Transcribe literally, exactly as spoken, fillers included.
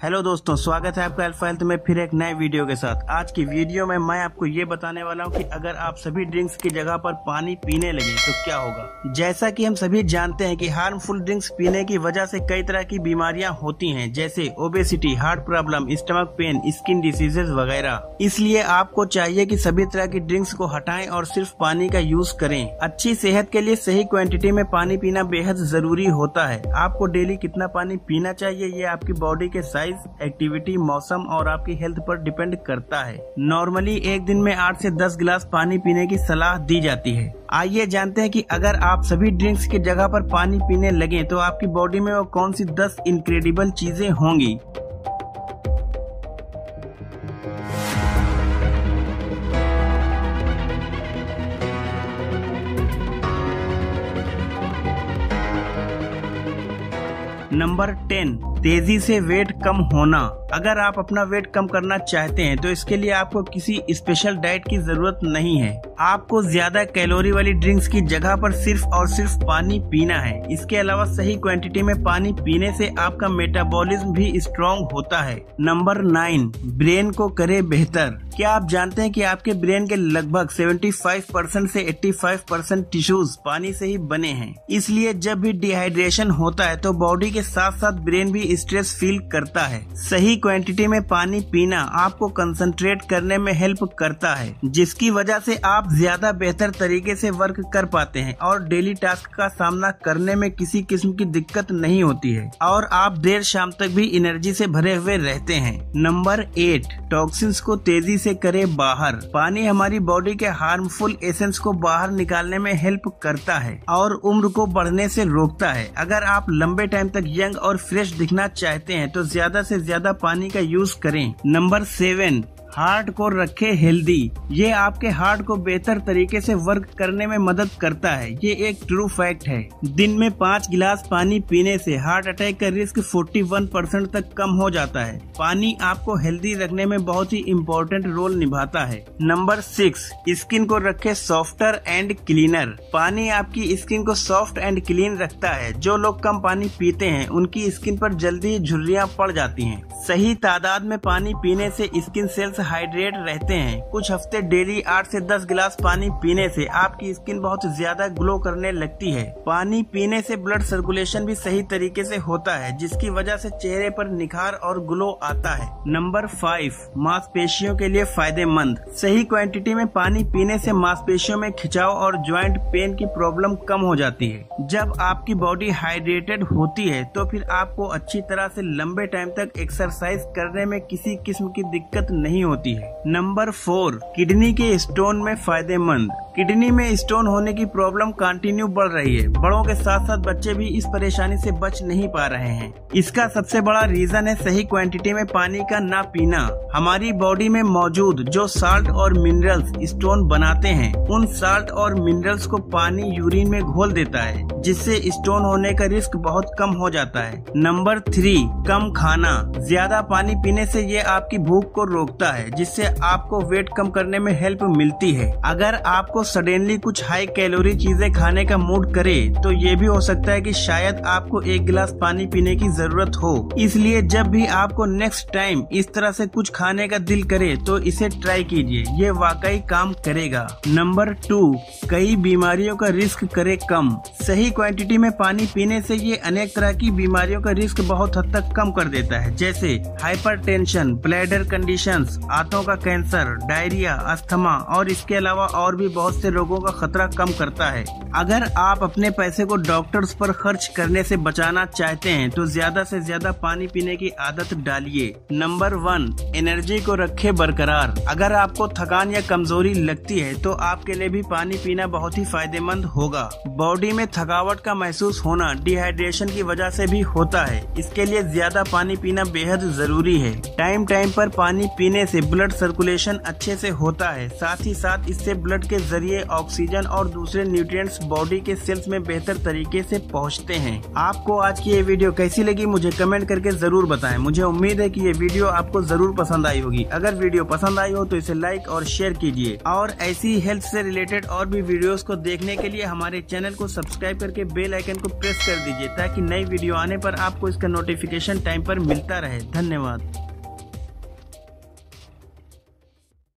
Hello दोस्तों, स्वागत है आपका अल्फा हेल्थ में फिर एक नए वीडियो के साथ। आज की वीडियो में मैं आपको ये बताने वाला हूँ कि अगर आप सभी ड्रिंक्स की जगह पर पानी पीने लगे तो क्या होगा। जैसा कि हम सभी जानते हैं कि हार्मफुल ड्रिंक्स पीने की वजह से कई तरह की बीमारियां होती हैं, जैसे obesity, heart problem, stomach pain, skin diseases वगैरह। इसलिए आपको चाहिए कि सभी तरह की ड्रिंक्स को हटाएं और सिर्फ पानी का यूज करें। अच्छी सेहत के लिए सही क्वांटिटी में पानी पीना बेहद जरूरी होता है। आपको डेली कितना पानी पीना चाहिए ये आपकी बॉडी के साइज, एक्टिविटी, मौसम और आपकी हेल्थ पर डिपेंड करता है। नॉर्मली एक दिन में आठ से दस गिलास पानी पीने की सलाह दी जाती है। आइए जानते हैं कि अगर आप सभी ड्रिंक्स की जगह पर पानी पीने लगे तो आपकी बॉडी में वो कौन सी दस इनक्रेडिबल चीजें होंगी। नंबर टेन, तेजी से वेट कम होना। अगर आप अपना वेट कम करना चाहते हैं तो इसके लिए आपको किसी स्पेशल डाइट की जरूरत नहीं है। आपको ज्यादा कैलोरी वाली ड्रिंक्स की जगह पर सिर्फ और सिर्फ पानी पीना है। इसके अलावा सही क्वांटिटी में पानी पीने से आपका मेटाबॉलिज्म भी स्ट्रॉन्ग होता है। नंबर नाइन, ब्रेन को करे बेहतर। क्या आप जानते हैं कि आपके ब्रेन के लगभग पचहत्तर परसेंट से पचासी परसेंट टिश्यूज पानी से ही बने हैं। इसलिए जब भी डिहाइड्रेशन होता है तो बॉडी के साथ साथ ब्रेन भी स्ट्रेस फील करता है। सही क्वांटिटी में पानी पीना आपको कंसंट्रेट करने में हेल्प करता है, जिसकी वजह से आप ज्यादा बेहतर तरीके से वर्क कर पाते हैं और डेली टास्क का सामना करने में किसी किस्म की दिक्कत नहीं होती है और आप देर शाम तक भी एनर्जी से भरे हुए रहते हैं। नंबर एट, टॉक्सिन्स को तेजी से करे बाहर। पानी हमारी बॉडी के हार्मफुल एसेंस को बाहर निकालने में हेल्प करता है और उम्र को बढ़ने से रोकता है। अगर आप लंबे टाइम तक यंग और फ्रेश दिखना चाहते हैं तो ज्यादा से ज्यादा पानी का यूज करें। नंबर सेवन, हार्ट को रखे हेल्दी। ये आपके हार्ट को बेहतर तरीके से वर्क करने में मदद करता है। ये एक ट्रू फैक्ट है। दिन में पाँच गिलास पानी पीने से हार्ट अटैक का रिस्क इकतालीस परसेंट तक कम हो जाता है। पानी आपको हेल्दी रखने में बहुत ही इम्पोर्टेंट रोल निभाता है। नंबर सिक्स, स्किन को रखे सॉफ्टर एंड क्लीनर। पानी आपकी स्किन को सॉफ्ट एंड क्लीन रखता है। जो लोग कम पानी पीते हैं उनकी स्किन पर जल्दी झुर्रियाँ पड़ जाती हैं। सही तादाद में पानी पीने से स्किन सेल्स हाइड्रेट रहते हैं। कुछ हफ्ते डेली आठ से दस गिलास पानी पीने से आपकी स्किन बहुत ज्यादा ग्लो करने लगती है। पानी पीने से ब्लड सर्कुलेशन भी सही तरीके से होता है, जिसकी वजह से चेहरे पर निखार और ग्लो आता है। नंबर फाइव, मांसपेशियों के लिए फायदेमंद। सही क्वांटिटी में पानी पीने से मांसपेशियों में खिंचाव और ज्वाइंट पेन की प्रॉब्लम कम हो जाती है। जब आपकी बॉडी हाइड्रेटेड होती है तो फिर आपको अच्छी तरह से लंबे टाइम तक एक्सरसाइज करने में किसी किस्म की दिक्कत नहीं होती है। नंबर फोर, किडनी के स्टोन में फायदेमंद। किडनी में स्टोन होने की प्रॉब्लम कंटिन्यू बढ़ रही है। बड़ों के साथ साथ बच्चे भी इस परेशानी से बच नहीं पा रहे हैं। इसका सबसे बड़ा रीजन है सही क्वांटिटी में पानी का ना पीना। हमारी बॉडी में मौजूद जो साल्ट और मिनरल्स स्टोन बनाते हैं, उन साल्ट और मिनरल्स को पानी यूरिन में घोल देता है, जिससे स्टोन होने का रिस्क बहुत कम हो जाता है। नंबर थ्री, कम खाना। ज्यादा पानी पीने से ये आपकी भूख को रोकता है, जिससे आपको वेट कम करने में हेल्प मिलती है। अगर आपको सडनली कुछ हाई कैलोरी चीजें खाने का मूड करे तो ये भी हो सकता है कि शायद आपको एक गिलास पानी पीने की जरूरत हो। इसलिए जब भी आपको नेक्स्ट टाइम इस तरह से कुछ खाने का दिल करे तो इसे ट्राई कीजिए, ये वाकई काम करेगा। नंबर टू, कई बीमारियों का रिस्क करे कम। सही क्वांटिटी में पानी पीने से ये अनेक तरह की बीमारियों का रिस्क बहुत हद तक कम कर देता है, जैसे हाइपरटेंशन, ब्लैडर कंडीशंस, आंतों का कैंसर, डायरिया, अस्थमा और इसके अलावा और भी बहुत से रोगों का खतरा कम करता है। अगर आप अपने पैसे को डॉक्टर्स पर खर्च करने से बचाना चाहते हैं तो ज्यादा से ज्यादा पानी पीने की आदत डालिए। नंबर वन, एनर्जी को रखे बरकरार। अगर आपको थकान या कमजोरी लगती है तो आपके लिए भी पानी पीना बहुत ही फायदेमंद होगा। बॉडी में थकावट का महसूस होना डिहाइड्रेशन की वजह से भी होता है। इसके लिए ज्यादा पानी पीना बेहद जरूरी है। टाइम टाइम पर पानी पीने से ब्लड सर्कुलेशन अच्छे से होता है। साथ ही साथ इससे ब्लड के जरिए जरिए ऑक्सीजन और दूसरे न्यूट्रिएंट्स बॉडी के सेल्स में बेहतर तरीके से पहुंचते हैं। आपको आज की ये वीडियो कैसी लगी मुझे कमेंट करके जरूर बताएं। मुझे उम्मीद है कि ये वीडियो आपको जरूर पसंद आई होगी। अगर वीडियो पसंद आई हो तो इसे लाइक और शेयर कीजिए और ऐसी हेल्थ से रिलेटेड और भी वीडियोस को देखने के लिए हमारे चैनल को सब्सक्राइब करके बेल आइकन को प्रेस कर दीजिए ताकि नई वीडियो आने पर आपको इसका नोटिफिकेशन टाइम पर मिलता रहे। धन्यवाद।